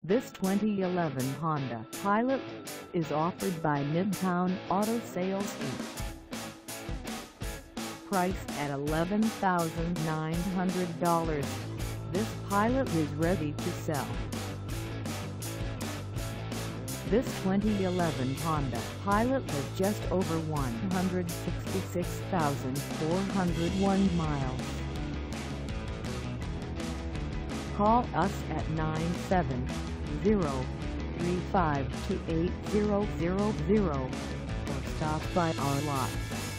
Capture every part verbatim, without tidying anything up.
This twenty eleven Honda Pilot is offered by Midtown Auto Sales Incorporated. Priced at eleven thousand nine hundred dollars, this Pilot is ready to sell. This twenty eleven Honda Pilot has just over one hundred sixty-six thousand four hundred one miles. Call us at nine seven zero, three five two, eight zero zero zero or stop by our lot.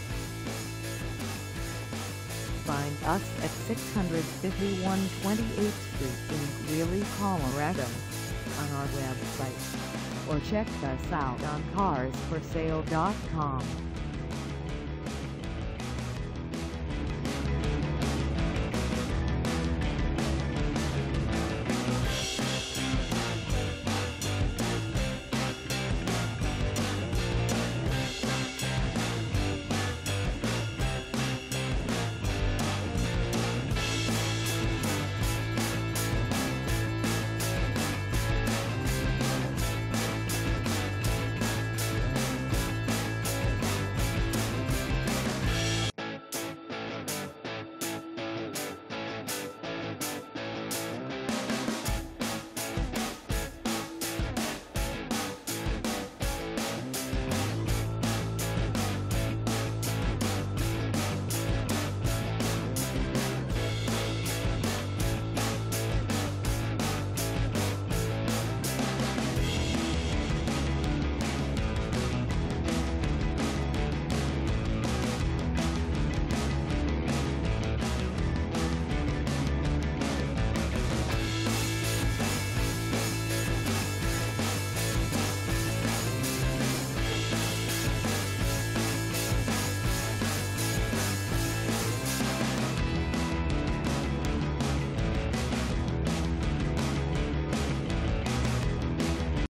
Find us at six fifty-one twenty-eighth Street in Greeley, Colorado on our website, or check us out on cars for sale dot com.